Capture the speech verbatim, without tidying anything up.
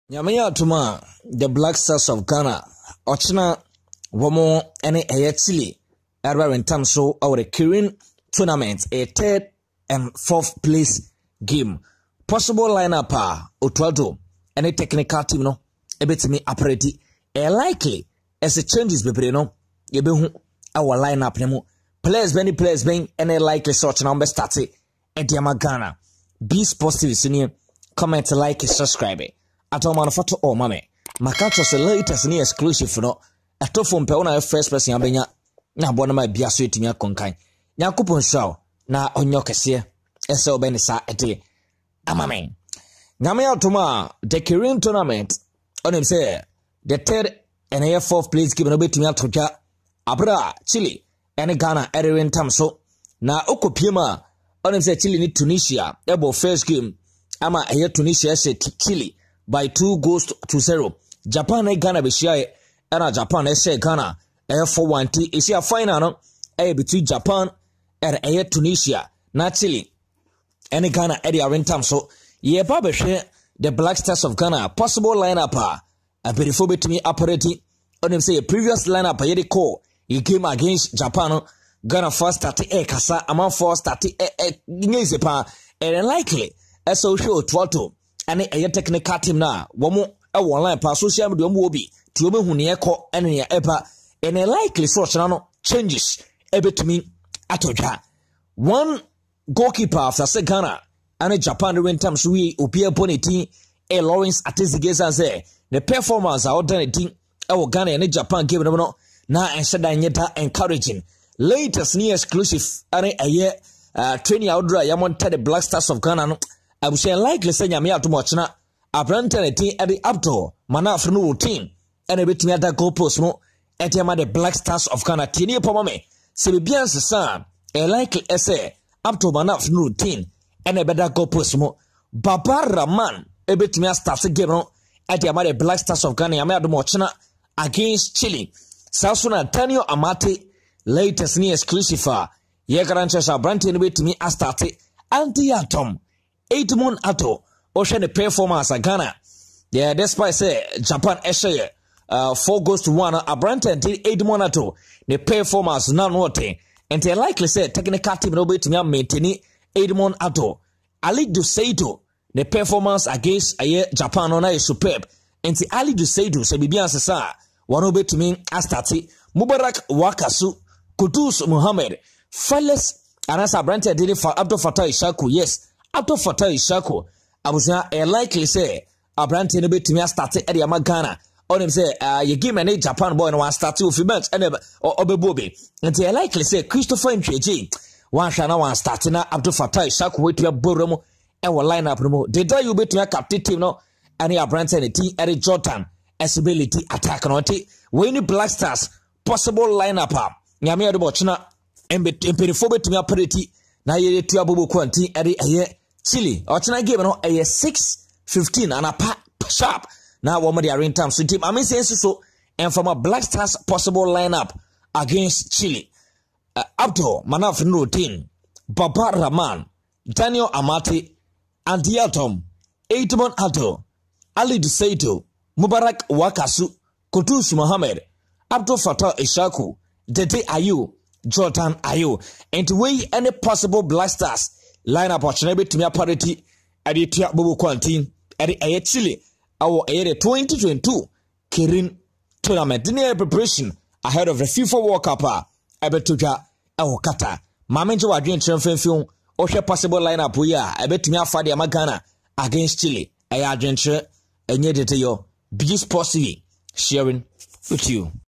Nyamaya Tuma, the Black Stars of Ghana, Ochina, Womo, and a Chile, Arab in terms so our Kirin tournament, a third and fourth place game. Possible lineup, Otwado, any technical team, no, a bit me apparently, a likely as it changes, baby, no, you be our lineup, nemo, players, many players being any likely such number started at Yamagana. Be positive, senior, comment, like, subscribe. Ato manufacture o mame makacho se latest ni exclusive no ato phone pe una first person abenya na bona ma bia so etimi akonkan yakupon shaw na onyo kese ese obeni sa ete amame nyame atoma the Kirin tournament onim say the third and a fourth place game no betimi atoja abra Chile and Ghana ere tam so na okopima onim say Chile ni Tunisia ebo first game ama eye Tunisia se Chile by two goals to zero. Japan and Ghana be share and Japan and say Ghana air for one T is a final air between Japan and air Tunisia, not Chile. And Ghana at the rentam so ye babe share the Black Stars of Ghana possible lineup a beautiful bit to me operating on him say a previous lineup a call he came against Japan Ghana first started a kasa among four started a and unlikely as so show twelve. Ane eye technical team na womo e online pa social media mo obi ti o mehu ne ekọ ene ya eba ene likely source na no changes ebetumi atodwa one goalkeeper after say Ghana and Japan win time so we obi opponent e Lawrence Atezigeza say the performance are done team e wo Ghana and Japan game no na ensheda nyeta encouraging latest new exclusive ane eye uh, training outdoor yamonta the Black Stars of Ghana no I would say likely say nyame atomochna abrante team at the upto mana afro routine and a bit me other goal post no etiama the Black Stars of Ghana tini pomame se bibia sesa e likely essay upto mana afro routine and a better goal post mo Babara man e bit me start game no etiama the Black Stars of Ghana nyame atomochna against Chile Sasuna Antonio Amate latest ni exclusive ye garantia abrante no bit me start anti atom Eight month ato ocean the performance at Ghana. Yeah, despite say Japan essay uh four goes to one abrante until eight month ato the performance now nothing and they likely say technical team no be to me maintain eight month ato Ali Duseido the performance against a Japan on is superb and the Ali Duseido say bibia sesa one obe to me astati Mubarak Wakasu Kudus Muhammad Fearless Anas abrante did it for Abdul Fattah Ishaku yes After Fattah Ishako, I was not a likely say, a brand in a bit to me started at Yamagana. On him say, uh, you give me a Japan boy and one start two few months and or Obebobi. And they likely say, Christopher and J G. One shall now starting after Fattah Ishako wait to a Boromo and will line up. Did you bet me a captain team no? And your brand and a team at a Jordan as ability attack on it. When the Black Stars possible lineup up. Yamia the Bochina and be imperifobic to me a pretty. Now you to a bubu quanti at the Chile, or tonight game no a six fifteen and a pa sharp. Now one of the arena time so team I mean say so and from a Black Stars possible lineup against Chile. Uh, Abdo Manaf routine, Baba Rahman, Daniel Amate, Antiatom, Eitamon Ato, Ali Duseido, Mubarak Wakasu, Kudus Mohammed, Abdul Fattah Ishaku, Dede Ayu, Jordan Ayu, and to weigh any possible Black Stars line up opportunity to me a parity at the Tia Bubu Quantine at the Chile, our area twenty twenty-two Kirin tournament dinner preparation ahead of the FIFA World Cup. I bet to ja our kata. Mamenjo Adrian Champion film or possible lineup we are. I bet to me a Fadia Magana against Chile. I adventure and yet yo be possible sharing with you.